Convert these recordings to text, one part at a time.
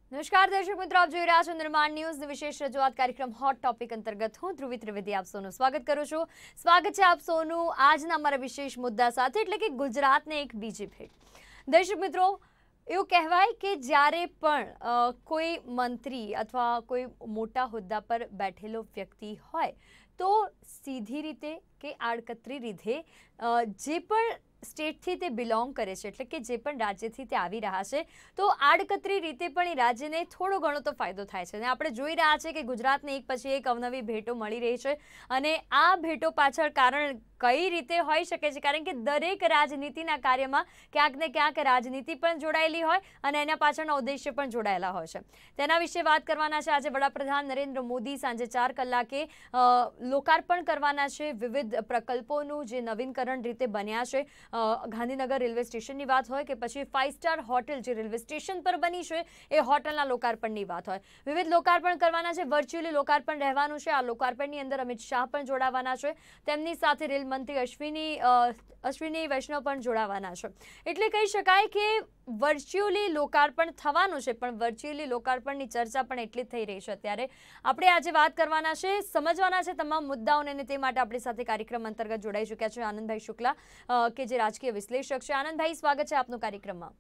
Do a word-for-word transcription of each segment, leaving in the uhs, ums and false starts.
નમસ્કાર દર્શક મિત્રો, આપ જોઈ રહ્યા છો નિર્માણ ન્યૂઝ વિશેષ રજૂઆત કાર્યક્રમ હોટ ટોપિક અંતર્ગત હું ધ્રુવી ત્રિવેદી આપ સૌનું સ્વાગત કરું છું। સ્વાગત છે આપ સૌનું આજના અમારા વિશેષ મુદ્દા સાથે, એટલે કે ગુજરાતને એક બીજી ભેટ। દર્શક મિત્રો, એવું કહેવાય કે જ્યારે પણ કોઈ મંત્રી અથવા કોઈ મોટા હોદ્દા પર બેઠેલો વ્યક્તિ હોય તો સીધી રીતે કે આડકતરી રીતે જે પણ સ્ટેટથી તે બિલોંગ કરે છે, એટલે કે જે પણ રાજ્યથી તે આવી રહ્યા છે, તો આડકતરી રીતે પણ એ રાજ્યને થોડો ઘણો તો ફાયદો થાય છે। અને આપણે જોઈ રહ્યા છીએ કે ગુજરાતને એક પછી એક અવનવી ભેટો મળી રહી છે, અને આ ભેટો પાછળ કારણ કઈ રીતે હોઈ શકે છે, કારણ કે દરેક રાજનીતિના કાર્યમાં ક્યાંક ને ક્યાંક રાજનીતિ પણ જોડાયેલી હોય અને એના પાછળના ઉદ્દેશ્ય પણ જોડાયેલા હોય છે। તેના વિશે વાત કરવાના છે આજે વડાપ્રધાન નરેન્દ્ર મોદી સાંજે ચાર કલાકે લોકાર્પણ કરવાના છે વિવિધ પ્રકલ્પોનું જે નવીનકરણ રીતે બન્યા છે। ગાંધીનગર રેલવે સ્ટેશનની વાત હોય કે પછી ફાઇવ સ્ટાર હોટેલ જે રેલવે સ્ટેશન પર બની છે એ હોટલના લોકાર્પણની વાત હોય, વિવિધ લોકાર્પણ કરવાના છે। વર્ચ્યુઅલી લોકાર્પણ રહેવાનું છે। આ લોકાર્પણની અંદર અમિત શાહ પણ જોડાવાના છે, તેમની સાથે રેલ મંત્રી અશ્વિની અશ્વિની વૈષ્ણવ પણ જોડાવાના છે। એટલે કહી શકાય કે વર્ચ્યુઅલી લોકાર્પણ થવાનું છે, પણ વર્ચ્યુઅલી લોકાર્પણની ચર્ચા પણ એટલી જ થઈ રહી છે। અત્યારે આપણે આજે વાત કરવાના છે, સમજવાના છે તમામ મુદ્દાઓને, અને તે માટે આપણી સાથે કાર્યક્રમ અંતર્ગત જોડાઈ ચૂક્યા છે આનંદભાઈ શુક્લા, કે જે રાજકીય વિશ્લેષક છે। આનંદભાઈ, સ્વાગત છે આપનું કાર્યક્રમમાં।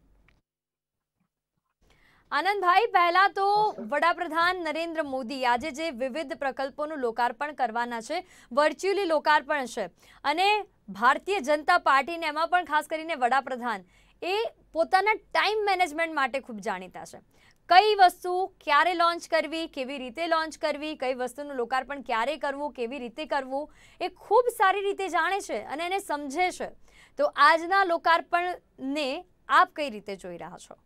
આનંદભાઈ, પહેલા તો વડાપ્રધાન નરેન્દ્ર મોદી આજે જે વિવિધ પ્રકલ્પોનું લોકાર્પણ કરવાના છે, વર્ચ્યુઅલી લોકાર્પણ છે, અને ભારતીય જનતા પાર્ટીને એમાં પણ ખાસ કરીને વડાપ્રધાન એ પોતાના ટાઈમ મેનેજમેન્ટ માટે ખૂબ જાણીતા છે। કઈ વસ્તુ ક્યારે લોન્ચ કરવી, કેવી રીતે લોન્ચ કરવી, કઈ વસ્તુનું લોકાર્પણ ક્યારે કરવું, કેવી રીતે કરવું, એ ખૂબ સારી રીતે જાણે છે અને એને સમજે છે। તો આજના લોકાર્પણને આપ કઈ રીતે જોઈ રહ્યા છો?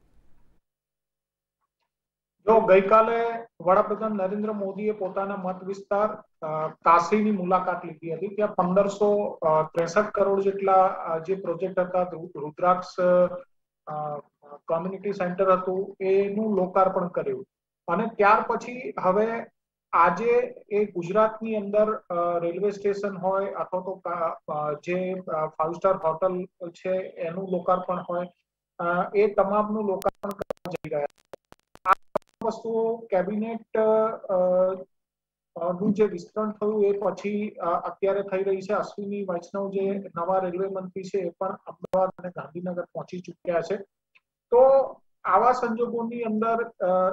જો ગઈકાલે વડાપ્રધાન નરેન્દ્ર મોદીએ પોતાના મત વિસ્તાર કાશીની મુલાકાત લીધી હતી। ત્યાં પંદરસો ત્રેસઠ કરોડ જેટલા જે પ્રોજેક્ટ હતા, રુદ્રાક્ષ કોમ્યુનિટી સેન્ટર હતું, એનું લોકાર્પણ કર્યું। અને ત્યાર પછી હવે આજે એ ગુજરાતની અંદર રેલવે સ્ટેશન હોય અથવા તો જે ફાઇવ સ્ટાર હોટલ છે એનું લોકાર્પણ હોય, એ તમામનું લોકાર્પણ કરવા જઈ રહ્યા વસ્તુઓ કેબિનેટ નું જે વિસ્તરણ થયું એ પછી અત્યારે થઈ રહી છે। અશ્વિની વૈષ્ણવ જે નવા રેલવે મંત્રી છે એ પણ અમદાવાદ અને ગાંધીનગર પહોંચી ચૂક્યા છે। તો આવા સંજોગોની અંદર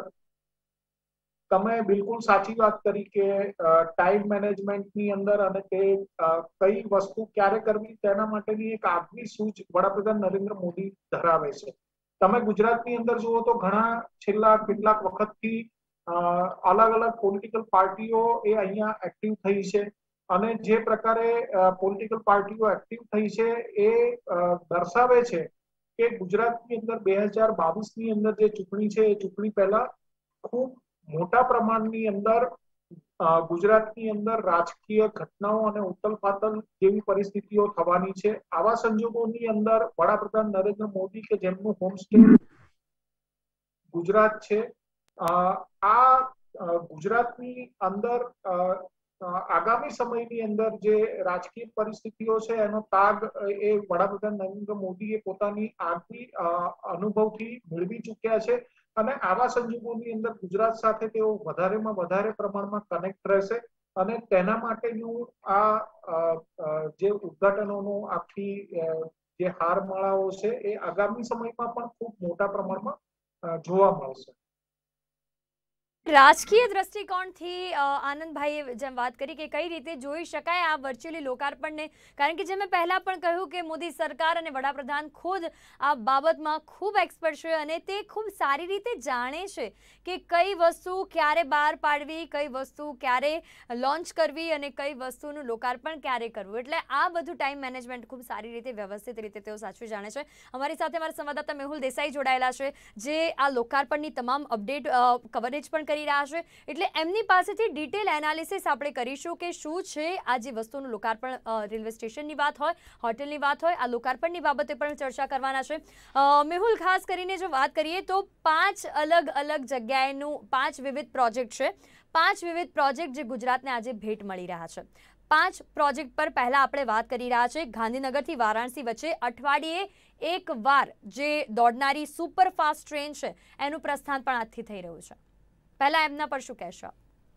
તમે બિલકુલ સાચી વાત કરી કે ટાઈમ મેનેજમેન્ટની અંદર અને તે કઈ વસ્તુ ક્યારે કરવી તેના માટેની એક આગવી સૂઝ વડાપ્રધાન નરેન્દ્ર મોદી ધરાવે છે। તમે ગુજરાતની અંદર જુઓ તો ઘણા છેલ્લા કેટલાક વખતથી અલગ અલગ પોલિટિકલ પાર્ટીઓ એ અહીંયા એક્ટિવ થઈ છે, અને જે પ્રકારે પોલિટિકલ પાર્ટીઓ એક્ટિવ થઈ છે એ દર્શાવે છે કે ગુજરાતની અંદર બે હજાર બાવીસ ની અંદર જે ચૂંટણી છે એ ચૂંટણી પહેલા ખૂબ મોટા પ્રમાણની અંદર ગુજરાતની અંદર રાજકીય ઘટનાઓ અને ઉથલપાથલ જેવી પરિસ્થિતિઓ થવાની છે। આવા સંજોગોની અંદર વડાપ્રધાન નરેન્દ્ર મોદી કે જેમનું હોમ સ્ટેટ ગુજરાત છે, આ ગુજરાતની અંદર આગામી સમયની અંદર જે રાજકીય પરિસ્થિતિઓ છે એનો તાગ એ વડાપ્રધાન નરેન્દ્ર મોદીએ પોતાની આગવી અનુભવથી મેળવી ચૂક્યા છે। અને આવા સંજોગોની અંદર ગુજરાત સાથે તેઓ વધારેમાં વધારે પ્રમાણમાં કનેક્ટ રહેશે, અને તેના માટેનું આ જે ઉદ્ઘાટનોનું આખી જે હારમાળાઓ છે એ આગામી સમયમાં પણ ખૂબ મોટા પ્રમાણમાં જોવા મળશે। રાજકીય દ્રષ્ટિકોણથી આનંદભાઈએ જેમ વાત કરી કે કઈ રીતે જોઈ શકાય આ વર્ચ્યુઅલી લોકાર્પણને, કારણ કે જેમ મેં પહેલા પણ કહ્યું કે મોદી સરકાર અને વડાપ્રધાન ખુદ આ બાબતમાં ખૂબ એક્સપર્ટ છે, અને તે ખૂબ સારી રીતે જાણે છે કે કઈ વસ્તુ ક્યારે બહાર પાડવી, કઈ વસ્તુ ક્યારે લોન્ચ કરવી અને કઈ વસ્તુનું લોકાર્પણ ક્યારે કરવું। એટલે આ બધું ટાઈમ મેનેજમેન્ટ ખૂબ સારી રીતે વ્યવસ્થિત રીતે તેઓ સાચવી જાણે છે। અમારી સાથે અમારા સંવાદદાતા મેહુલ દેસાઈ જોડાયેલા છે, જે આ લોકાર્પણની તમામ અપડેટ કવરેજ પણ કરી રહ્યા છે, એટલે એમની પાસેથી ડિટેલ એનાલિસિસ આપણે કરીશું કે શું છે આ જે વસ્તુનું લોકાર્પણ, રેલવે સ્ટેશનની વાત હોય, હોટેલની વાત હોય, આ લોકાર્પણની બાબતે પણ ચર્ચા કરવાના છે। મેહુલ, ખાસ કરીને જો વાત કરીએ તો પાંચ અલગ અલગ જગ્યાએનું પાંચ વિવિધ પ્રોજેક્ટ છે, પાંચ વિવિધ પ્રોજેક્ટ જે ગુજરાતને આજે ભેટ મળી રહ્યા છે। પાંચ પ્રોજેક્ટ પર પહેલા આપણે વાત કરી રહ્યા છે. ગાંધીનગરથી વારાણસી વચ્ચે અઠવાડિયે એક વાર જે દોડનારી સુપરફાસ્ટ ટ્રેન છે એનું પ્રસ્થાન પણ આજથી થઈ રહ્યું છે. પહેલા એમના પર શું કહેશો?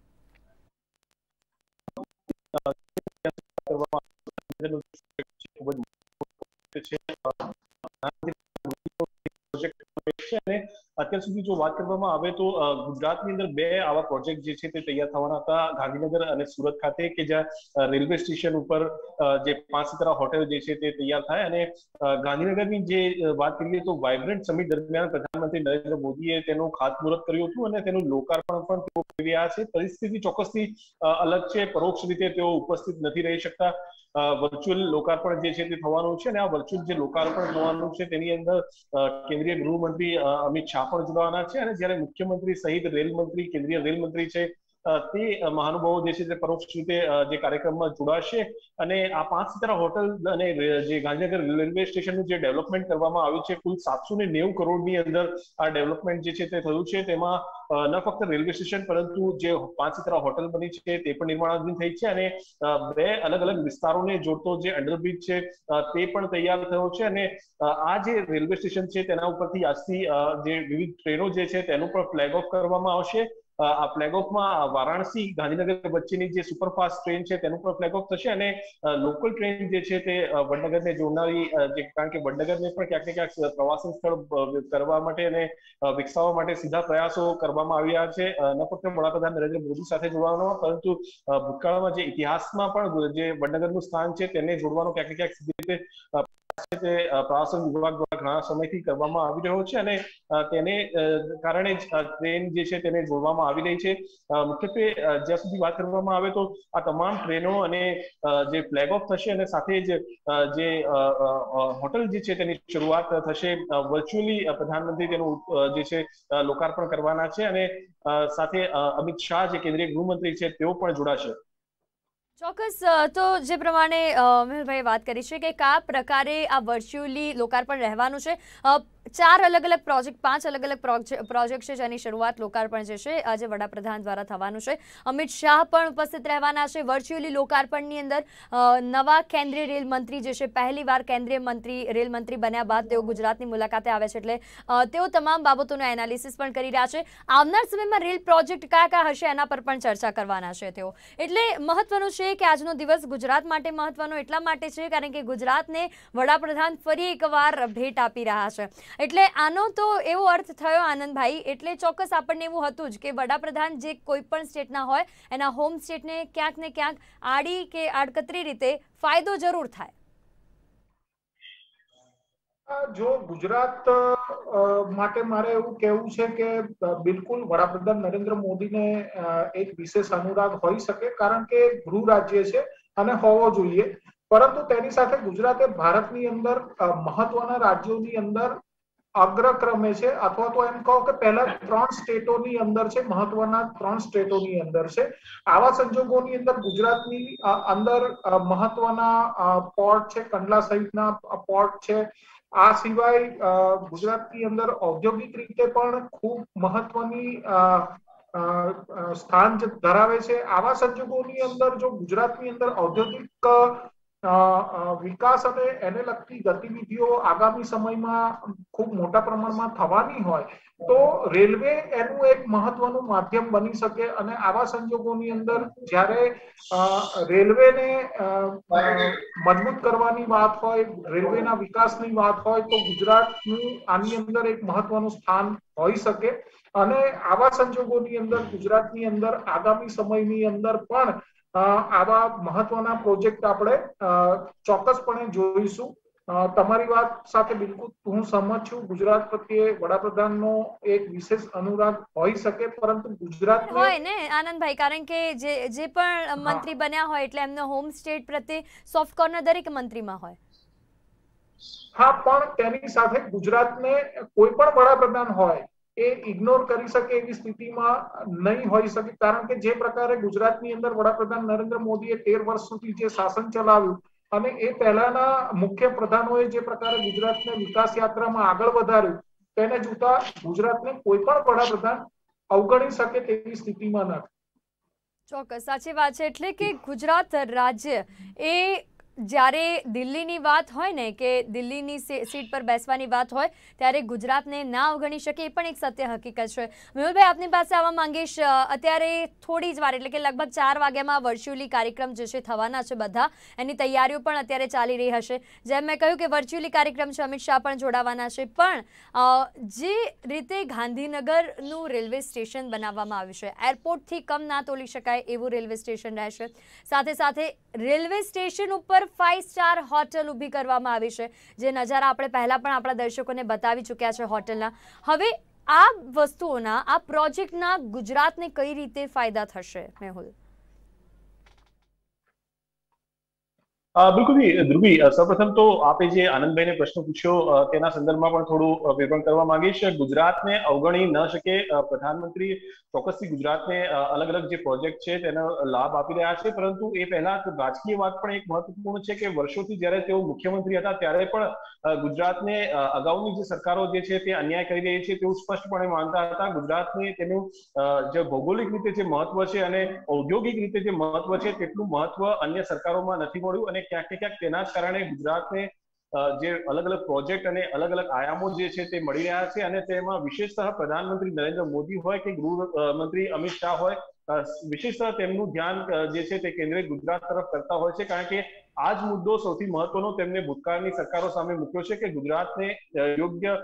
અત્યાર સુધી જો વાત કરવામાં આવે તો ગુજરાતની અંદર બે આવા પ્રોજેક્ટ જે છે તે તૈયાર થવાના હતા, ગાંધીનગર અને સુરત ખાતે, કે જ્યાં રેલવે સ્ટેશન ઉપર જે પાંચ સિતારા હોટેલ જે છે તે તૈયાર થાય. અને ગાંધીનગરની જે વાત કરીએ તો વાઇબ્રન્ટ સમિટ દરમિયાન પ્રધાનમંત્રી નરેન્દ્ર મોદીએ તેનું ખાતમુહૂર્ત કર્યું હતું અને તેનું લોકાર્પણ પણ તેઓ કરી રહ્યા છે. પરિસ્થિતિ ચોક્કસથી અલગ છે, પરોક્ષ રીતે તેઓ ઉપસ્થિત નથી રહી શકતા. વર્ચ્યુઅલ લોકાર્પણ જે છે તે થવાનું છે અને આ વર્ચ્યુઅલ જે લોકાર્પણ થવાનું છે તેની અંદર કેન્દ્રીય ગૃહમંત્રી અમિત શાહ પણ જોડાવાના છે. અને જ્યારે મુખ્યમંત્રી સહિત રેલ મંત્રી, કેન્દ્રીય રેલ મંત્રી છે તે મહાનુભાવો જે છે તે પરોક્ષ રીતે જે કાર્યક્રમમાં જોડાશે. અને આ પાંચ સિતારા હોટલ અને જે ગાંધીનગર રેલવે સ્ટેશનનું જે ડેવલપમેન્ટ કરવામાં આવ્યું છે, કુલ સાતસો ને નેવું કરોડની અંદર આ ડેવલપમેન્ટ જે છે તે થયું છે. તેમાં ન ફક્ત રેલવે સ્ટેશન પરંતુ જે પાંચ સિતારા હોટલ બની છે તે પણ નિર્માણાધીન થઈ છે. અને બે અલગ અલગ વિસ્તારોને જોડતો જે અંડરબ્રિજ છે તે પણ તૈયાર થયો છે. અને આ જે રેલવે સ્ટેશન છે તેના ઉપરથી આજથી જે વિવિધ ટ્રેનો જે છે તેનું પણ ફ્લેગ ઓફ કરવામાં આવશે. આ ફ્લેગ ઓફમાં વારાણસી ગાંધીનગર વચ્ચેની જે સુપરફાસ્ટ ટ્રેન છે તેનું પણ ફ્લેગ ઓફ થશે. અને લોકલ ટ્રેન જે છે તે વડનગરને જોડનારી, કારણ કે વડનગરને પણ ક્યાંક ને ક્યાંક પ્રવાસન સ્થળ કરવા માટે અને વિકસાવવા માટે સીધા પ્રયાસો કરવામાં આવ્યા છે, ન ફક્ત વડાપ્રધાન નરેન્દ્ર મોદી સાથે જોડવાનો, પરંતુ ભૂતકાળમાં જે ઇતિહાસમાં પણ જે વડનગરનું સ્થાન છે તેને જોડવાનો ક્યાંક ને ક્યાંક સીધી રીતે પ્રવાસન વિભાગ દ્વારા ઘણા સમયથી કરવામાં આવી રહ્યો છે. અને તેને કારણે જ ટ્રેન જે છે તેને જોડવામાં આવી રહી છે. મુખ્યત્વે જ્યાં સુધી વાત કરવામાં આવે તો આ તમામ ટ્રેનો અને જે ફ્લેગ ઓફ થશે અને સાથે જ જે હોટલ જે છે તેની શરૂઆત થશે. વર્ચ્યુઅલી પ્રધાનમંત્રી તેનું જે છે લોકાર્પણ કરવાના છે. અને સાથે અમિત શાહ જે કેન્દ્રીય ગૃહમંત્રી છે તેઓ પણ જોડાશે. ચોક્કસ. તો જે પ્રમાણે મેહુલભાઈએ વાત કરી છે કે કયા પ્રકારે આ વર્ચ્યુઅલી લોકાર્પણ રહેવાનું છે, ચાર અલગ અલગ પ્રોજેક્ટ, પાંચ અલગ અલગ પ્રોજેક્ટ છે જેની શરૂઆત લોકાર્પણ જે છે આજે વડાપ્રધાન દ્વારા થવાનું છે. અમિત શાહ પણ ઉપસ્થિત રહેવાના છે. વર્ચ્યુઅલી લોકાર્પણની અંદર નવા કેન્દ્રીય રેલ મંત્રી જે છે, પહેલી વાર કેન્દ્રીય મંત્રી રેલ મંત્રી બન્યા બાદ તેઓ ગુજરાતની મુલાકાતે આવે છે, એટલે તેઓ તમામ બાબતોનું એનાલિસિસ પણ કરી રહ્યા છે. આવનાર સમયમાં રેલ પ્રોજેક્ટ કયા કયા હશે એના પર પણ ચર્ચા કરવાના છે તેઓ. એટલે મહત્વનું છે કે આજનો દિવસ ગુજરાત માટે મહત્વનો એટલા માટે છે કારણ કે ગુજરાતને વડાપ્રધાન ફરી એકવાર ભેટ આપી રહ્યા છે. એટલે આનો તો એવો અર્થ થયો આનંદભાઈ, એટલે ચોક્કસ આપણને એવું હતું જ કે વડાપ્રધાન જે કોઈ પણ સ્ટેટના હોય એના હોમ સ્ટેટને ક્યાંક ને ક્યાંક આડી કે આડકતરી રીતે ફાયદો જરૂર થાય. જો ગુજરાત માટે મારે એવું કહેવું છે કે બિલકુલ વડાપ્રધાન નરેન્દ્ર મોદીને એક વિશેષ અનુરાગ હોઈ શકે, કારણ કે ગૃહ રાજ્ય છે અને હોવો જોઈએ. પરંતુ તેની સાથે ગુજરાતે ભારતની અંદર મહત્વના રાજ્યોની અંદર અગ્રક્રમે છે, અથવા તો એમ કહો કે પહેલા ત્રણ સ્ટેટોની અંદર છે, મહત્વના ત્રણ સ્ટેટોની અંદર છે. આવા સંજોગોની અંદર ગુજરાતની અંદર મહત્વના પોર્ટ છે, કંડલા સહિતના પોર્ટ છે. આ સિવાય ગુજરાતની અંદર ઔદ્યોગિક રીતે પણ ખૂબ મહત્વની સ્થાન ધરાવે છે. આવા સંજોગોની અંદર જો ગુજરાતની અંદર ઔદ્યોગિક વિકાસ અને એને લગતી ગતિવિધિઓ આગામી સમયમાં ખૂબ મોટા પ્રમાણમાં થવાની હોય તો રેલવે એનું એક મહત્વનું માધ્યમ બની શકે. અને આવા સંજોગોની અંદર જ્યારે રેલવેને મજબૂત કરવાની વાત હોય, રેલવેના વિકાસની વાત હોય, તો ગુજરાતનું આની અંદર એક મહત્વનું સ્થાન હોઈ શકે. અને આવા સંજોગોની અંદર ગુજરાતની અંદર આગામી સમયની અંદર પણ આવા મહત્વના પ્રોજેક્ટ આપણે ચોક્કસપણે જોઈશું. તમારી વાત સાથે બિલકુલ હું સહમત છું. ગુજરાત પ્રત્યે વડાપ્રધાનનો એક વિશેષ અનુરાગ હોઈ શકે, પરંતુ ગુજરાત હોય ને આનંદભાઈ, કારણ કે જે જે પણ મંત્રી બન્યા હોય એટલે એમનો હોમ સ્ટેટ પ્રત્યે સોફ્ટ કોર્નર દરેક મંત્રીમાં હોય. હા, પણ તેની સાથે ગુજરાતને કોઈ પણ વડાપ્રધાન હોય એ ઇગ્નોર કરી શકે એવી સ્થિતિમાં નહીં હોઈ શકે, કારણ કે જે પ્રકારે ગુજરાતની અંદર વડાપ્રધાન નરેન્દ્ર મોદીએ તેર વર્ષ સુધી જે શાસન ચલાવ્યું અને એ પહેલાના મુખ્ય પ્રધાનોએ જે પ્રકારે ગુજરાતને વિકાસ યાત્રામાં આગળ વધાર્યું તેને જોતા ગુજરાતને કોઈ પણ વડાપ્રધાન અવગણી શકે તેવી સ્થિતિમાં નથી. ચોક્કસ સાચી વાત છે. એટલે કે ગુજરાત રાજ્ય એ જ્યારે દિલ્હીની વાત હોય ને કે દિલ્હીની સીટ પર બેસવાની વાત હોય ત્યારે ગુજરાતને ના અવગણી શકે એ પણ એક સત્ય હકીકત છે. મેહુલભાઈ આપની પાસે આવવા માંગીશ. અત્યારે થોડી જ વાર એટલે કે લગભગ ચાર વાગ્યામાં વર્ચ્યુઅલી કાર્યક્રમ જે છે થવાના છે, બધા એની તૈયારીઓ પણ અત્યારે ચાલી રહી હશે. જેમ મેં કહ્યું કે વર્ચ્યુઅલી કાર્યક્રમ છે, અમિત શાહ પણ જોડાવાના છે, પણ જે રીતે ગાંધીનગરનું રેલવે સ્ટેશન બનાવવામાં આવ્યું છે, એરપોર્ટથી કમ ના તોલી શકાય એવું રેલવે સ્ટેશન રહેશે. સાથે સાથે રેલવે સ્ટેશન ઉપર ફાઇવ સ્ટાર હોટલ ઊભી કરવામાં આવી છે, જે નજારા આપણે પહેલા પણ આપણા દર્શકોને બતાવી ચૂક્યા છે હોટલના. હવે આ વસ્તુઓના, આ પ્રોજેક્ટના ગુજરાતને કઈ રીતે ફાયદા થશે મેહુલ? બિલકુલ ધ્રુવી, સૌપ્રથમ તો આપે જે આનંદભાઈને પ્રશ્ન પૂછ્યો તેના સંદર્ભમાં પણ થોડું વિવરણ કરવા માંગીશ. ગુજરાતને અવગણી ન શકે. પ્રધાનમંત્રી ચોક્કસથી ગુજરાતને અલગ અલગ જે પ્રોજેક્ટ છે તેનો લાભ આપી રહ્યા છે, પરંતુ એ પહેલા રાજકીય વાત પણ એક મહત્વપૂર્ણ છે કે વર્ષોથી જ્યારે તેઓ મુખ્યમંત્રી હતા ત્યારે પણ ગુજરાતને અગાઉની જે સરકારો જે છે તે અન્યાય કરી રહી છે તેવું સ્પષ્ટપણે માનતા હતા. ગુજરાતને તેનું જે ભૌગોલિક રીતે જે મહત્વ છે અને ઔદ્યોગિક રીતે જે મહત્વ છે તેટલું મહત્વ અન્ય સરકારોમાં નથી મળ્યું, અને ક્યાંક ને ક્યાંક તેના જ કારણે ગુજરાતને જે અલગ અલગ પ્રોજેક્ટ અને અલગ અલગ આયામો જે છે તે મળી રહ્યા છે. અને તેમાં વિશેષતઃ પ્રધાનમંત્રી નરેન્દ્ર મોદી હોય કે ગૃહમંત્રી અમિત શાહ હોય, વિશેષતઃ તેમનું ધ્યાન જે છે તે કેન્દ્રિત ગુજરાત તરફ કરતા હોય છે, કારણ કે આ જ મુદ્દો સૌથી મહત્વનો તેમને ભૂતકાળની સરકારો સામે મૂક્યો છે કે ગુજરાતને યોગ્ય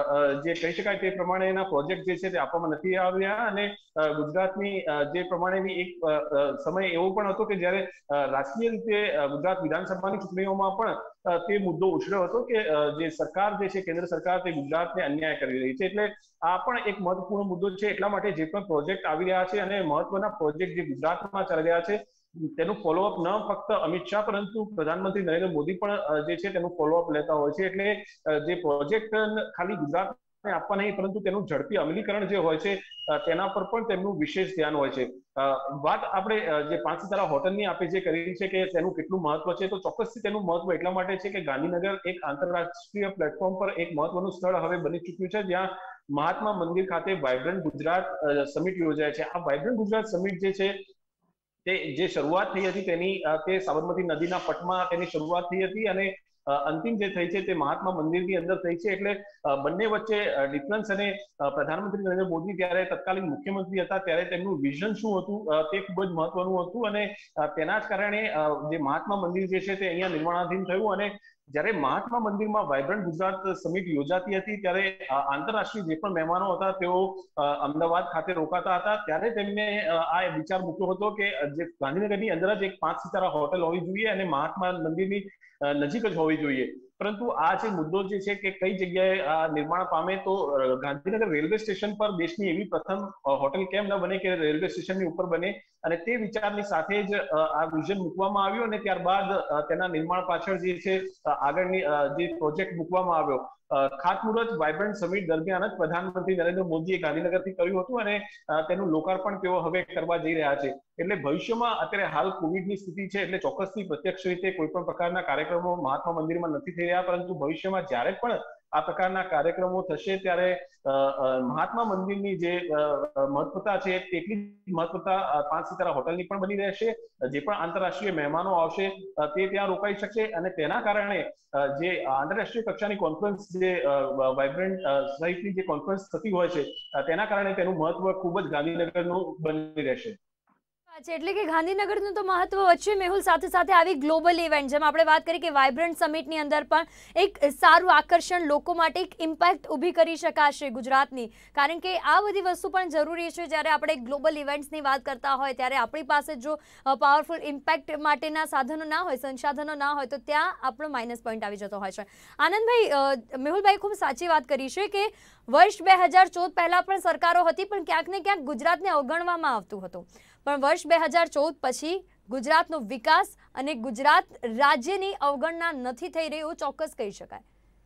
જે કહી શકાય તે પ્રમાણેના પ્રોજેક્ટ જે છે તે આપવામાં નથી આવ્યા. અને ગુજરાતની જે પ્રમાણેની એક સમય એવો પણ હતો કે જ્યારે રાજકીય રીતે ગુજરાત વિધાનસભાની ચૂંટણીઓમાં પણ તે મુદ્દો ઉછળ્યો હતો કે જે સરકાર જે છે કેન્દ્ર સરકાર તે ગુજરાતને અન્યાય કરી રહી છે. એટલે આ પણ એક મહત્વપૂર્ણ મુદ્દો છે. એટલા માટે જે પણ પ્રોજેક્ટ આવી રહ્યા છે અને મહત્વના પ્રોજેક્ટ જે ગુજરાતમાં ચાલી રહ્યા છે તેનું ફોલોઅપ ન ફક્ત અમિત શાહ પરંતુ પ્રધાનમંત્રી નરેન્દ્ર મોદી પણ જે છે તેનું ફોલોઅપ લેતા હોય છે. એટલે જે પ્રોજેક્ટ ખાલી ગુજરાતને આપવા નહીં પરંતુ તેનું ઝડપી અમલીકરણ જે હોય છે તેના પર પણ તેમનું વિશેષ ધ્યાન હોય છે. વાત આપણે જે પાંચ સિતારા હોટલની આપણે જે કરી છે કે તેનું કેટલું મહત્વ છે, તો ચોક્કસથી તેનું મહત્વ એટલા માટે છે કે ગાંધીનગર એક આંતરરાષ્ટ્રીય પ્લેટફોર્મ પર એક મહત્વનું સ્થળ હવે બની ચૂક્યું છે, જ્યાં મહાત્મા મંદિર ખાતે વાઇબ્રન્ટ ગુજરાત સમિટ યોજાય છે. આ વાઇબ્રન્ટ ગુજરાત સમિટ જે છે તે જે શરૂઆત થઈ હતી તેની તે સાબરમતી નદીના પટમાં તેની શરૂઆત થઈ હતી અને અંતિમ જે થઈ છે તે મહાત્મા મંદિરની અંદર થઈ છે. એટલે બંને વચ્ચે ડિફરન્સ, અને પ્રધાનમંત્રી નરેન્દ્ર મોદી ત્યારે તત્કાલીન મુખ્યમંત્રી હતા ત્યારે તેમનું વિઝન શું હતું તે ખૂબ જ મહત્વનું હતું, અને તેના જ કારણે જે મહાત્મા મંદિર જે છે તે અહીંયા નિર્માણાધીન થયું. અને જ્યારે મહાત્મા મંદિરમાં વાઇબ્રન્ટ ગુજરાત સમિટ યોજાતી હતી ત્યારે આંતરરાષ્ટ્રીય જે પણ મહેમાનો હતા તેઓ અમદાવાદ ખાતે રોકાતા હતા, ત્યારે તેમને આ વિચાર મૂક્યો હતો કે જે ગાંધીનગરની અંદર જ એક પાંચ સિતારા હોટલ હોવી જોઈએ અને મહાત્મા મંદિરની નજીક જ હોવી જોઈએ. પરંતુ આ જે મુદ્દો જે છે કે કઈ જગ્યાએ આ નિર્માણ પામે, તો ગાંધીનગર રેલવે સ્ટેશન પર દેશની એવી પ્રથમ હોટલ કેમ ન બને કે રેલવે સ્ટેશનની ઉપર બને, અને તે વિચારની સાથે જ આ વિઝન મૂકવામાં આવ્યું અને ત્યારબાદ તેના નિર્માણ પાછળ જે છે આગળની જે પ્રોજેક્ટ મૂકવામાં આવ્યો. ખાતમુહૂર્ત વાઇબ્રન્ટ સમિટ દરમિયાન જ પ્રધાનમંત્રી નરેન્દ્ર મોદીએ ગાંધીનગરથી કર્યું હતું અને તેનું લોકાર્પણ તેઓ હવે કરવા જઈ રહ્યા છે. એટલે ભવિષ્યમાં અત્યારે હાલ કોવિડની સ્થિતિ છે એટલે ચોક્કસથી પ્રત્યક્ષ રીતે કોઈ પણ પ્રકારના કાર્યક્રમો મહાત્મા મંદિરમાં નથી થઈ રહ્યા, પરંતુ ભવિષ્યમાં જ્યારે પણ આ પ્રકારના કાર્યક્રમો થશે ત્યારે મહાત્મા મંદિરની જે મહત્વતા છે તેટલી જ મહત્વતા પાંચ સિતારા હોટલની પણ બની રહેશે. જે પણ આંતરરાષ્ટ્રીય મહેમાનો આવશે તે ત્યાં રોકાઈ શકશે, અને તેના કારણે જે આંતરરાષ્ટ્રીય કક્ષાની કોન્ફરન્સ જે વાઇબ્રન્ટ સહિતની જે કોન્ફરન્સ થતી હોય છે તેના કારણે તેનું મહત્વ ખૂબ જ ગાંધીનગરનું બની રહેશે. એટલે કે ગાંધીનગરનું તો મહત્વ વચ્ચે મેહુલ સાથે સાથે આવી ગ્લોબલ ઇવેન્ટ જેમ આપણે વાત કરી કે વાઇબ્રન્ટ સમિટની અંદર પણ એક સારું આકર્ષણ લોકો માટે એક ઇમ્પેક્ટ ઊભી કરી શકાશે ગુજરાતની, કારણ કે આ બધી વસ્તુ પણ જરૂરી છે. જ્યારે આપણે ગ્લોબલ ઇવેન્ટ્સની વાત કરતા હોય ત્યારે આપણી પાસે જો પાવરફુલ ઇમ્પેક્ટ માટેના સાધનો ના હોય, સંસાધનો ના હોય, તો ત્યાં આપણો માઇનસ પોઈન્ટ આવી જતો હોય છે. આનંદભાઈ, મેહુલભાઈ ખૂબ સાચી વાત કરી છે કે વર્ષ બે હજાર ચૌદ પહેલા પણ સરકારો હતી પણ ક્યાંક ને ક્યાંક ગુજરાતને અવગણવામાં આવતું હતું, પણ વર્ષ બે હજાર ચૌદ પછી ગુજરાતનો વિકાસ અને ગુજરાત રાજ્યની અવગણના નથી થઈ રહી એવું ચોક્કસ કહી શકાય.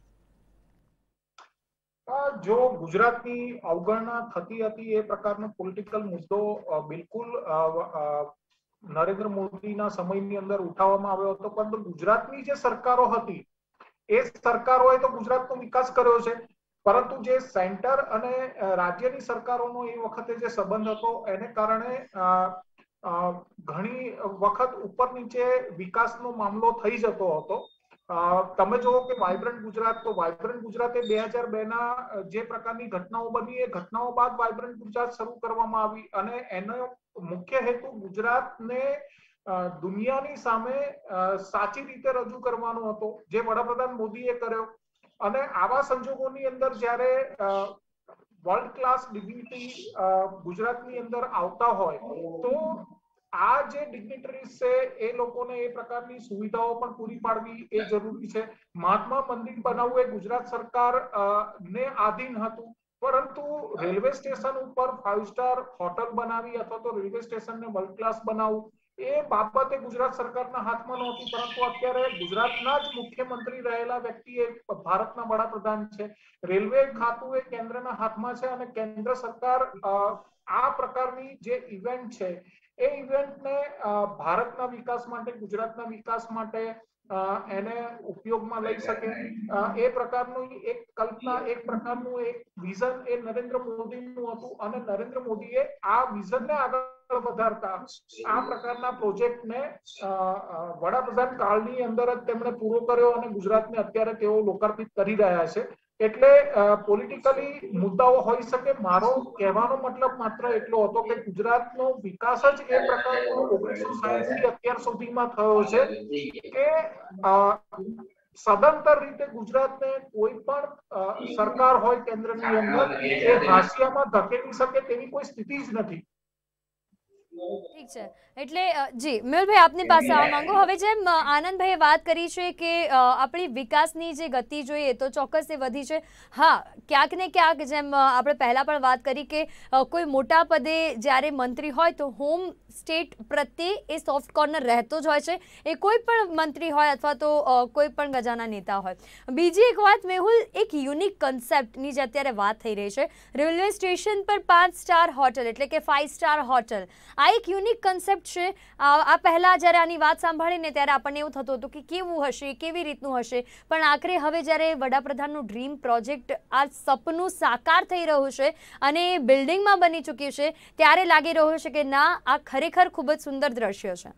જો ગુજરાતની અવગણના થતી હતી એ પ્રકારનો પોલિટિકલ મુદ્દો બિલકુલ નરેન્દ્ર મોદીના સમયની અંદર ઉઠાવવામાં આવ્યો હતો, પરંતુ ગુજરાતની જે સરકારો હતી એ સરકારોએ તો ગુજરાતનો વિકાસ કર્યો છે, પરંતુ જે સેન્ટર અને રાજ્યની સરકારોનો એ વખતે જે સંબંધ હતો એને કારણે ઘણી વખત ઉપર નીચે વિકાસનો મામલો થઈ જતો હતો. તમે જુઓ કે વાઇબ્રન્ટ ગુજરાત, તો વાઇબ્રન્ટ ગુજરાત એ બે હજાર બે ના જે પ્રકારની ઘટનાઓ બની એ ઘટનાઓ બાદ વાઇબ્રન્ટ ગુજરાત શરૂ કરવામાં આવી અને એનો મુખ્ય હેતુ ગુજરાતને દુનિયાની સામે સાચી રીતે રજૂ કરવાનો હતો, જે વડાપ્રધાન મોદીએ કર્યો. અને આવા સંજોગોની અંદર જ્યારે વર્લ્ડ ક્લાસ ડિગ્નિટી ગુજરાતની અંદર આવતા હોય તો આ જે ડિગ્નિટરીઝ છે એ લોકોને એ પ્રકારની સુવિધાઓ પણ પૂરી પાડવી એ જરૂરી છે. મહાત્મા મંદિર બનાવવું એ ગુજરાત સરકાર ને આધીન હતું, પરંતુ રેલવે સ્ટેશન ઉપર ફાઇવ સ્ટાર હોટલ બનાવી અથવા તો રેલવે સ્ટેશનને વર્લ્ડ ક્લાસ બનાવવું એ બાબતે ગુજરાત સરકારના હાથમાં નહોતી. પરંતુ અત્યારે ગુજરાતના જ મુખ્યમંત્રી રહેલા વ્યક્તિ એ ભારતના વડાપ્રધાન છે. રેલવે ખાતું એ કેન્દ્રના હાથમાં છે અને કેન્દ્ર સરકાર આ પ્રકારની જે ઇવેન્ટ છે એ ઇવેન્ટને ભારતના વિકાસ માટે, ગુજરાતના વિકાસ માટે એને ઉપયોગમાં લઈ શકે એ પ્રકારનું એક કલ્પના, એક પ્રકારનું એક વિઝન એ નરેન્દ્ર મોદીનું હતું. અને નરેન્દ્ર મોદીએ આ વિઝનને આગળ વધારતા આ પ્રકારના પ્રોજેક્ટને વડાપ્રધાન કાળની અંદર જ તેમણે પૂરો કર્યો અને ગુજરાતને અત્યારે તેઓ લોકાર્પિત કરી રહ્યા છે. એટલે પોલિટિકલી મુદ્દાઓ હોઈ શકે. મારો કહેવાનો મતલબ માત્ર એટલો હતો કે ગુજરાતનો વિકાસ જ એ પ્રકારનો ઓગણીસો સાહીઠ થી અત્યાર સુધીમાં થયો છે કે સદંતર રીતે ગુજરાતને કોઈ પણ સરકાર હોય કેન્દ્રની અંદર એ હાશિયામાં ધકેલી શકે તેવી કોઈ સ્થિતિ જ નથી. ઠીક છે, એટલે જી મેહુલભાઈ આપની પાસે આવવા માંગુ. હવે જેમ આનંદભાઈએ વાત કરી છે કે આપણી વિકાસની જે ગતિ જોઈએ તો ચોક્કસ એ વધી છે. હા, ક્યાંક ને ક્યાંક જેમ આપણે પહેલા પણ વાત કરી કે કોઈ મોટા પદે જ્યારે મંત્રી હોય તો હોમ સ્ટેટ પ્રત્યે એ સોફ્ટ કોર્નર રહેતો જ હોય છે, એ કોઈ પણ મંત્રી હોય અથવા તો કોઈ પણ ગજાના નેતા હોય. બીજી એક વાત મેહુલ, એક યુનિક કન્સેપ્ટની જે અત્યારે વાત થઈ રહી છે, રેલવે સ્ટેશન પર પાંચ સ્ટાર હોટલ એટલે કે ફાઇવ સ્ટાર હોટલ, આ એક યુનિક કન્સેપ્ટ છે. આ પહેલા જ્યારે આની વાત સાંભળીને ત્યારે આપણને એવું થતું હતું કે કેવું હશે, કેવી રીતનું હશે, પણ આખરે હવે જ્યારે વડાપ્રધાનનું ડ્રીમ પ્રોજેક્ટ, આ સપનું સાકાર થઈ રહ્યું છે અને બિલ્ડિંગમાં બની ચૂક્યું છે, ત્યારે લાગી રહ્યું છે કે ના, આ ખરેખર ખૂબ જ સુંદર દ્રશ્ય છે.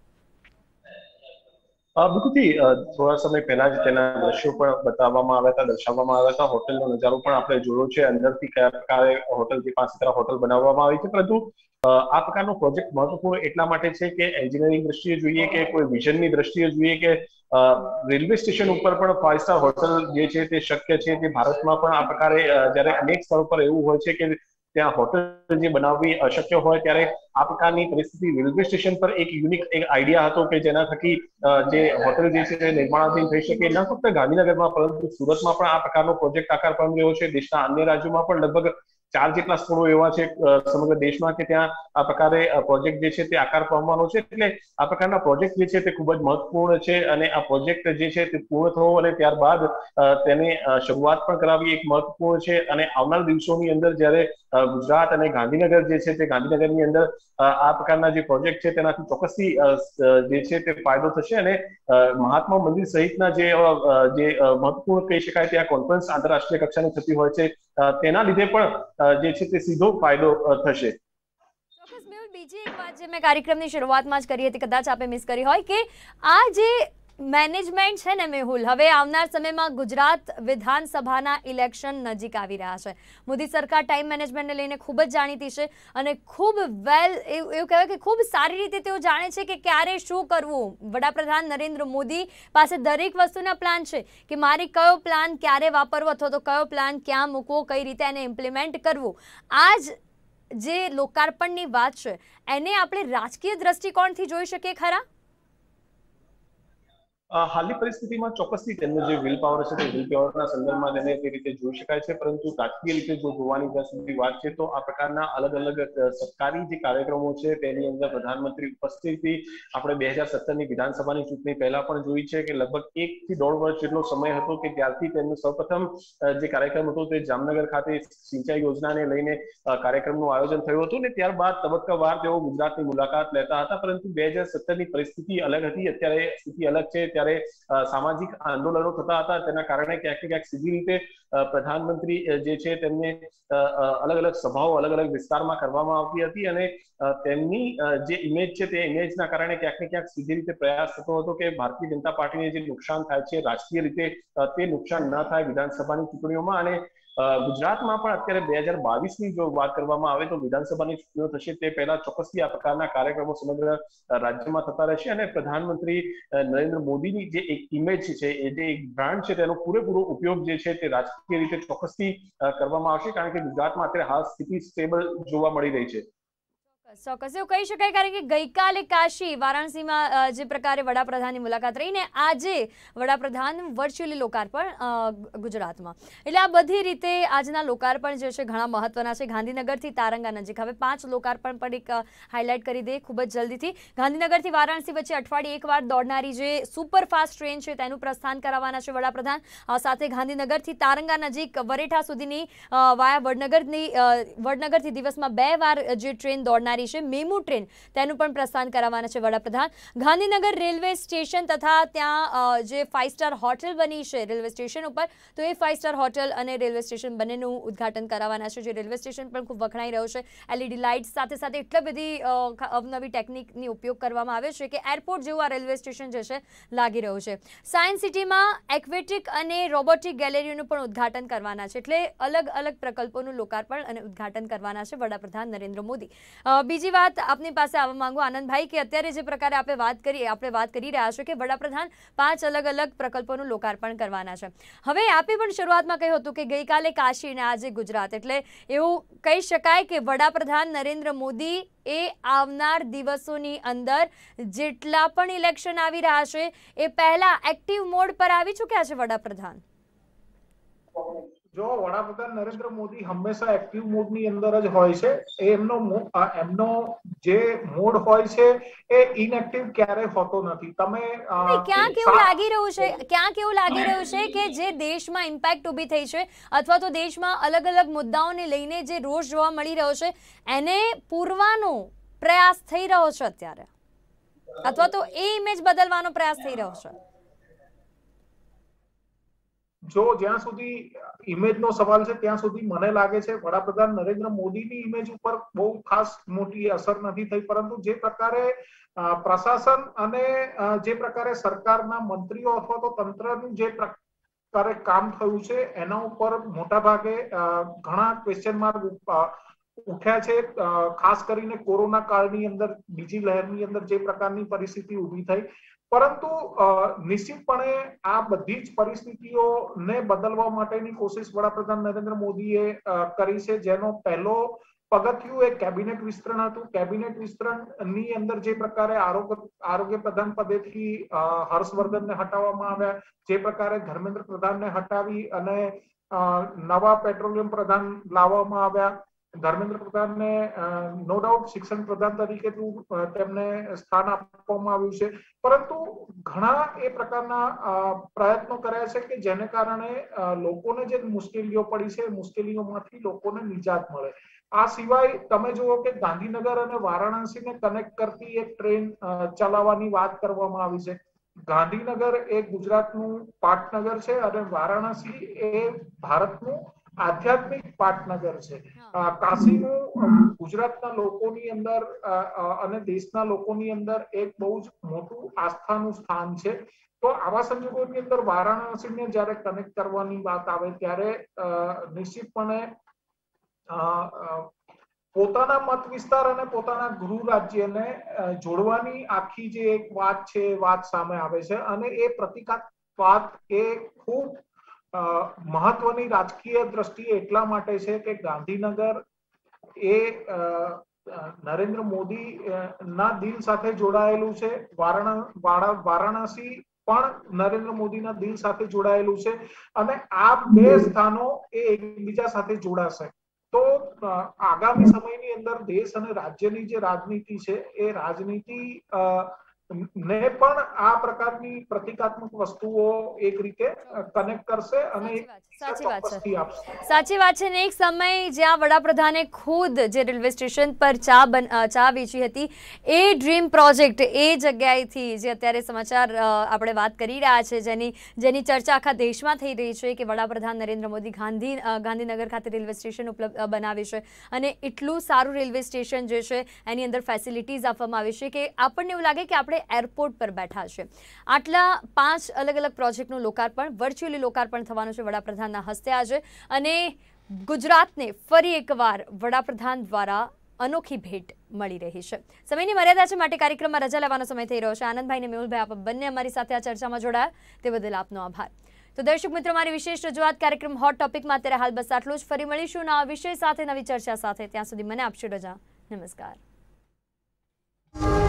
બિલકુલથી થોડા સમય પહેલા જ તેના દ્રશ્યો પણ બતાવવામાં આવ્યા હતા, દર્શાવવામાં આવ્યા હતા. હોટલનો નજારો પણ આપણે જોયો છે, અંદરથી કયા પ્રકારે હોટલ જે પાંચ સિતારા હોટલ બનાવવામાં આવી છે. પરંતુ આ પ્રકારનો પ્રોજેક્ટ મહત્વપૂર્ણ એટલા માટે છે કે એન્જિનિયરિંગ દ્રષ્ટિએ જોઈએ કે કોઈ વિઝનની દ્રષ્ટિએ જોઈએ કે રેલવે સ્ટેશન ઉપર પણ ફાઇવ સ્ટાર હોટલ જે છે તે શક્ય છે. તે ભારતમાં પણ આ પ્રકારે જ્યારે અનેક સ્થળો પર એવું હોય છે કે ત્યાં હોટલ જે બનાવવી અશક્ય હોય, ત્યારે આ પ્રકારની પરિસ્થિતિ રેલવે સ્ટેશન પર એક યુનિક એક આઈડિયા હતો કે જેના થકી જે હોટલ જે છે તે નિર્માણાધીન થઈ શકે. ન ફક્ત ગાંધીનગરમાં પરંતુ સુરતમાં પણ આ પ્રકારનો પ્રોજેક્ટ આકાર પામી રહ્યો છે. દેશના અન્ય રાજ્યોમાં પણ લગભગ ચાર જેટલા સ્થળો એવા છે સમગ્ર દેશમાં કે ત્યાં આ પ્રકારે પ્રોજેક્ટ જે છે તે આકાર પામવાનો છે. એટલે આ પ્રકારના પ્રોજેક્ટ જે છે તે ખૂબ જ મહત્વપૂર્ણ છે અને આ પ્રોજેક્ટ જે છે તે પૂર્ણ થવો અને ત્યારબાદ તેને શરૂઆત પણ કરાવવી એક મહત્વપૂર્ણ છે. અને આવનાર દિવસોની અંદર જ્યારે ગુજરાત અને ગાંધીનગર જે છે તે ગાંધીનગરની અંદર આ પ્રકારના જે પ્રોજેક્ટ છે તેનાથી ચોક્કસથી જે છે તે ફાયદો થશે. અને મહાત્મા મંદિર સહિતના જે જે મહત્વપૂર્ણ કહી શકાય ત્યાં કોન્ફરન્સ આંતરરાષ્ટ્રીય કક્ષાની થતી હોય છે, તેના લીધે પણ જે છે તે સીધો ફાયદો થશે. ચોક્કસ મેહુલ, બીજી એક વાત જે મેં કાર્યક્રમની શરૂઆતમાં જ કરી હતી, કદાચ આપે મિસ કરી હોય, કે આ જે મેનેજમેન્ટ છે ને મેહુલ, હવે આવનાર સમયમાં ગુજરાત વિધાનસભાના ઇલેક્શન નજીક આવી રહ્યા છે. મોદી સરકાર ટાઈમ મેનેજમેન્ટને લઈને ખૂબ જ જાણીતી છે અને ખૂબ વેલ એવું કહેવાય કે ખૂબ સારી રીતે તેઓ જાણે છે કે ક્યારે શું કરવું. વડાપ્રધાન નરેન્દ્ર મોદી પાસે દરેક વસ્તુના પ્લાન છે કે મારે કયો પ્લાન ક્યારે વાપરવો અથવા તો કયો પ્લાન ક્યાં મૂકવો, કઈ રીતે એને ઇમ્પ્લિમેન્ટ કરવું. આ જ જે લોકાર્પણની વાત છે એને આપણે રાજકીય દ્રષ્ટિકોણથી જોઈ શકીએ ખરા? હાલની પરિસ્થિતિમાં ચોક્કસથી તેમનો જે વિલ પાવર છે તે વિલ પાવરના સંદર્ભમાં તેને તે રીતે જોઈ શકાય છે. પરંતુ રાજકીય રીતે જો જોવાની જ્યાં સુધી વાત છે તો આ પ્રકારના અલગ અલગ સરકારી જે કાર્યક્રમો છે તેની અંદર પ્રધાનમંત્રી ઉપસ્થિતિ આપણે બે હજાર સત્તરની વિધાનસભાની ચૂંટણી પહેલા પણ જોઈ છે કે લગભગ એક થી દોઢ વર્ષ જેટલો સમય હતો કે ત્યારથી તેમનો સૌપ્રથમ જે કાર્યક્રમ હતો તે જામનગર ખાતે સિંચાઈ યોજનાને લઈને કાર્યક્રમનું આયોજન થયું હતું. ને ત્યારબાદ તબક્કાવાર તેઓ ગુજરાતની મુલાકાત લેતા હતા. પરંતુ બે હજાર સત્તરની પરિસ્થિતિ અલગ હતી, અત્યારે સ્થિતિ અલગ છે. ત્યારે સામાજિક આંદોલનો થતા હતા, તેના કારણે ક્યાંક ને ક્યાંક સીધી રીતે પ્રધાનમંત્રી જે છે તેમને અલગ અલગ સભાઓ અલગ અલગ વિસ્તારમાં કરવામાં આવતી હતી અને તેમની જે ઇમેજ છે તે ઇમેજના કારણે ક્યાંક ને ક્યાંક સીધી રીતે પ્રયાસ થતો હતો કે ભારતીય જનતા પાર્ટીને જે નુકસાન થાય છે રાજકીય રીતે તે નુકસાન ન થાય વિધાનસભાની ચૂંટણીઓમાં. અને ગુજરાતમાં પણ અત્યારે બે હજાર બાવીસની જો વાત કરવામાં આવે તો વિધાનસભાની ચૂંટણીઓ થશે તે પહેલા ચોક્કસથી આ પ્રકારના કાર્યક્રમો સમગ્ર રાજ્યમાં થતા રહેશે અને પ્રધાનમંત્રી નરેન્દ્ર મોદીની જે એક ઇમેજ છે એ જે એક બ્રાન્ડ છે તેનો પૂરેપૂરો ઉપયોગ જે છે તે રાજકીય રીતે ચોક્કસથી કરવામાં આવશે, કારણ કે ગુજરાતમાં અત્યારે હાલ સ્થિતિ સ્ટેબલ જોવા મળી રહી છે. ચોક્કસ એવું કહી શકાય, કારણ કે ગઈકાલે કાશી વારાણસીમાં જે પ્રકારે વડાપ્રધાનની મુલાકાત રહીને આજે વડાપ્રધાન વર્ચ્યુઅલી લોકાર્પણ ગુજરાતમાં, એટલે આ બધી રીતે આજના લોકાર્પણ જે છે ઘણા મહત્વના છે. ગાંધીનગરથી તારંગા નજીક હવે પાંચ લોકાર્પણ પણ એક હાઇલાઇટ કરી દે ખૂબ જ જલ્દીથી. ગાંધીનગરથી વારાણસી વચ્ચે અઠવાડિયે એકવાર દોડનારી જે સુપરફાસ્ટ ટ્રેન છે તેનું પ્રસ્થાન કરાવવાના છે વડાપ્રધાન. સાથે ગાંધીનગરથી તારંગા નજીક વરેઠા સુધીની વાયા વડનગરની વડનગરથી દિવસમાં બે વાર જે ટ્રેન દોડનારી છે મેમુ ટ્રેન તેનું પણ પ્રસ્થાન કરાવવાના છે વડાપ્રધાન. ગાંધીનગર રેલવે સ્ટેશન તથા ત્યાં જે ફાઇવ સ્ટાર હોટેલ બની છે રેલવે સ્ટેશન ઉપર, તો એ ફાઇવ સ્ટાર હોટેલ અને રેલવે સ્ટેશન બંનેનું ઉદ્ઘાટન કરાવવાના છે. જે રેલવે સ્ટેશન પણ ખૂબ વખણાઈ રહ્યો છે, એલઈડી લાઇટ્સ સાથે સાથે એટલી બધી અવનવી ટેકનિકની ઉપયોગ કરવામાં આવે છે કે એરપોર્ટ જેવું આ રેલવે સ્ટેશન જે છે લાગી રહ્યું છે. સાયન્સ સિટીમાં એક્વેટિક અને રોબોટિક ગેલેરીનું પણ ઉદ્ઘાટન કરવાના છે, એટલે અલગ અલગ પ્રકલ્પોનું લોકાર્પણ અને ઉદ્ઘાટન કરવાના છે વડાપ્રધાન નરેન્દ્ર મોદી. બીજી વાત આપની પાસે આવવા માંગુ આનંદભાઈ કે અત્યારે જે પ્રકારે આપણે વાત કરી આપણે વાત કરી રહ્યા છો કે વડાપ્રધાન પાંચ અલગ અલગ પ્રકલ્પોનું લોકાર્પણ કરવાના છે. હવે આપે પણ શરૂઆતમાં કહ્યું હતું કે ગઈકાલે કાશી અને આજે ગુજરાત, એટલે એવું કહી શકાય કે વડાપ્રધાન નરેન્દ્ર મોદી એ આવનાર દિવસોની અંદર જેટલા પણ ઇલેક્શન આવી રહ્યા છે એ પહેલા એક્ટિવ મોડ પર આવી ચૂક્યા છે વડાપ્રધાન. જો વડાપ્રધાન નરેન્દ્ર મોદી હંમેશા એક્ટિવ મોડની અંદર જ હોય છે. એમનો એમનો જે મોડ હોય છે એ ઇનએક્ટિવ ક્યારેય હોતો નથી. તમે ક્યાં કેવું લાગી રહ્યું છે ક્યાં કેવું લાગી રહ્યું છે કે જે દેશમાં ઇમ્પેક્ટ ઊભી થઈ છે અથવા તો દેશમાં અલગ અલગ મુદ્દાઓને લઈને જે રોષ જોવા મળી રહ્યો છે એને પૂરવાનો પ્રયાસ થઈ રહ્યો છે અત્યારે, અથવા તો એ ઇમેજ બદલવાનો પ્રયાસ થઈ રહ્યો છે. જો જ્યાં સુધી ઇમેજનો સવાલ છે ત્યાં સુધી મને લાગે છે વડાપ્રધાન નરેન્દ્ર મોદીની ઇમેજ ઉપર બહુ ખાસ મોટી અસર નથી થઈ, પરંતુ જે પ્રકારે પ્રશાસન અને જે પ્રકારે સરકારના મંત્રીઓ અથવા તો તંત્રનું જે પ્રકારે કામ થયું છે એના ઉપર મોટા ભાગે ઘણા ક્વેશ્ચન માર્ક ઉઠ્યા છે. ખાસ કરીને કોરોના કાળની અંદર બીજી લહેરની અંદર જે પ્રકારની પરિસ્થિતિ ઊભી થઈ, પરંતુ નિશ્ચિતપણે આ બધી જ પરિસ્થિતિઓને બદલવા માટેની કોશિશ વડાપ્રધાન નરેન્દ્ર મોદીએ કરી છે, જેનો પહેલો પગથિયું એક કેબિનેટ વિસ્તરણ હતું. કેબિનેટ વિસ્તરણની અંદર જે પ્રકારે આરોગ્ય આરોગ્ય પ્રધાન પદેથી હર્ષવર્ધનને હટાવવામાં આવ્યા, જે પ્રકારે ધર્મેન્દ્ર પ્રધાનને હટાવી અને નવા પેટ્રોલિયમ પ્રધાન લાવવામાં આવ્યા, ધર્મેન્દ્ર પ્રધાનને નો ડાઉટ શિક્ષણ પ્રધાન તરીકે તેમને સ્થાન આપવામાં આવ્યું છે, પરંતુ ઘણા એ પ્રકારના પ્રયત્નો કર્યા છે કે જેને કારણે લોકોને જે મુશ્કેલીઓ પડી છે મુશ્કેલીઓમાંથી લોકોને નિજાત મળે. આ સિવાય તમે જુઓ કે ગાંધીનગર અને વારાણસીને કનેક્ટ કરતી એક ટ્રેન ચલાવવાની વાત કરવામાં આવી છે. ગાંધીનગર એ ગુજરાતનું પાટનગર છે અને વારાણસી એ ભારતનું આધ્યાત્મિક પાટનગર છે. કાશીનું ગુજરાતના લોકોની અંદર અને દેશના લોકોની અંદર એક બહુ જ મોટું આસ્થાનું સ્થાન છે. તો આવા સંજોગોની અંદર વારાણસીને જ્યારે કનેક્ટ કરવાની વાત આવે ત્યારે નિશ્ચિતપણે પોતાના મત વિસ્તાર અને પોતાના ગૃહ રાજ્યને જોડવાની આખી જે એક વાત છે એ વાત સામે આવે છે અને એ પ્રતિકાત્મક વાત એ ખૂબ મહત્વની રાજકીય દ્રષ્ટિએ એટલા માટે છે કે ગાંધીનગર એ નરેન્દ્ર મોદી ના દિલ સાથે જોડાયેલું છે. વારાણસી પણ નરેન્દ્ર મોદીના દિલ સાથે જોડાયેલું છે અને આ બે સ્થાનો એ એકબીજા સાથે જોડાશે. તો આગામી સમયની અંદર દેશ અને રાજ્યની જે રાજનીતિ છે એ રાજનીતિ ને પણ આ પ્રકારની પ્રતિકાત્મક વસ્તુઓ એક રીતે કનેક્ટ કરશે અને સાચી વાત ચોક્કસથી છે આપશે. સાચી વાત છે ને એક સમય જ્યાં વડાપ્રધાને ખુદ જે રેલવે સ્ટેશન પર ચા બન અ, ચા વેચી હતી, એ ડ્રીમ પ્રોજેક્ટ એ જગ્યાએથી જે અત્યારે સમાચાર અ, આપણે વાત કરી રહ્યા છે, જેની જેની ચર્ચા આખા દેશમાં થઈ રહી છે કે વડાપ્રધાન નરેન્દ્ર મોદી ગાંધી અ, ગાંધીનગર ખાતે રેલવે સ્ટેશન ઉપલબ્ધ અ, બનાવે છે અને એટલું સારું રેલવે સ્ટેશન જે છે એની અંદર ફેસિલિટીઝ આપવામાં આવી છે કે આપણને એવું લાગે કે આપણે એરપોર્ટ પર બેઠા છે. આટલા પાંચ અલગ અલગ પ્રોજેક્ટનું લોકાર્પણ, વર્ચ્યુઅલી લોકાર્પણ થવાનું છે વડાપ્રધાનના હસ્તે આજે, અને ગુજરાતને ફરી એકવાર વડાપ્રધાન દ્વારા અનોખી ભેટ મળી રહી છે. સમયની મર્યાદા છે માટે કાર્યક્રમમાં રજા લેવાનો સમય થઈ રહ્યો છે. આનંદભાઈ અને મેહુલભાઈ, આપ બંને અમારી સાથે આ ચર્ચામાં જોડાયા તે બદલ આપનો આભાર. તો દર્શક મિત્રો, મારી વિશેષ રજૂઆત કાર્યક્રમ હોટ ટોપિકમાં અત્યારે હાલ બસ આટલું જ. ફરી મળીશું નવા વિષય સાથે, નવી ચર્ચા સાથે. ત્યાં સુધી મને આપશો રજા. નમસ્કાર.